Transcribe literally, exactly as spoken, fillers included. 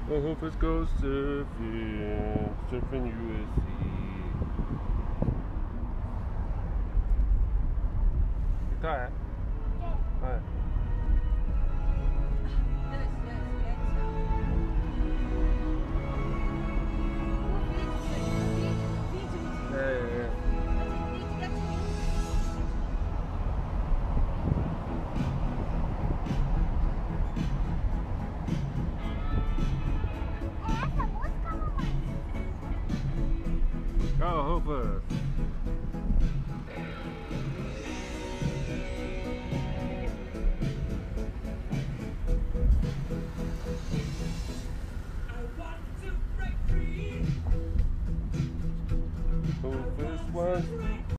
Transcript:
Well, Rufus goes surfing, surfing U S C. Ito eh? Ah. É, é. Go, Rufus! Rufus wants